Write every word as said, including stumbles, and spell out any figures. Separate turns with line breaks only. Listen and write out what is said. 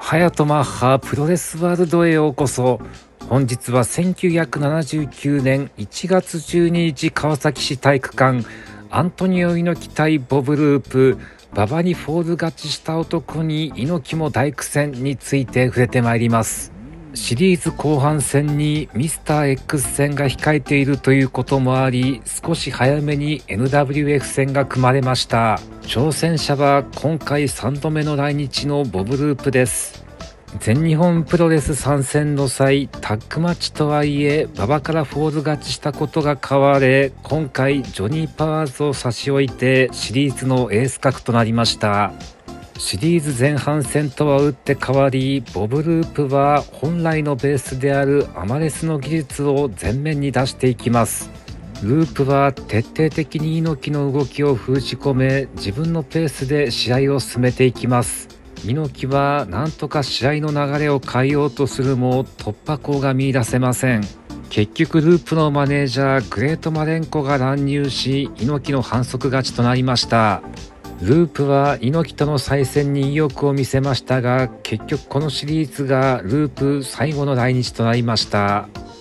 ハヤトマッハプロレスワールドへようこそ。本日はせんきゅうひゃくななじゅうきゅうねんいちがつじゅうににち川崎市体育館、アントニオ猪木対ボブループ、馬場にフォール勝ちした男に猪木も大苦戦について触れてまいります。シリーズ後半戦にミスター X 戦が控えているということもあり、少し早めに エヌダブリューエフ 戦が組まれました。挑戦者は今回さんどめの来日のボブループです。全日本プロレス参戦の際、タッグマッチとはいえ馬場からフォール勝ちしたことが買われ、今回ジョニー・パワーズを差し置いてシリーズのエース格となりました。シリーズ前半戦とは打って変わり、ボブループは本来のベースであるアマレスの技術を前面に出していきます。ループは徹底的に猪木の動きを封じ込め、自分のペースで試合を進めていきます。猪木は何とか試合の流れを変えようとするも突破口が見出せません。結局ループのマネージャーグレートマレンコが乱入し、猪木の反則勝ちとなりました。ループは猪木との再戦に意欲を見せましたが、結局このシリーズがループ最後の来日となりました。